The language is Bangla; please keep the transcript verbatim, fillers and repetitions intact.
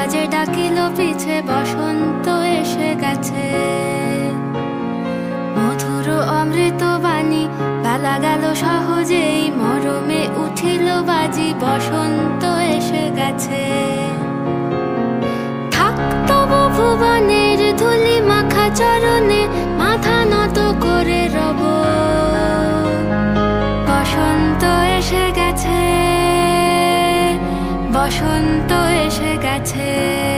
বাজে ডাকিল পিছে, বসন্ত এসে গেছে। মধুর অমৃত বাণী বেলা গেল সহজেই, মরমে উঠিল বাজি, বসন্ত এসে গেছে। থাক তব ভুবনের ধুলি মাখা চরণে, মাথা নত করে রব। বসন্ত এসে গেছে, বসন্ত এসে গেছে।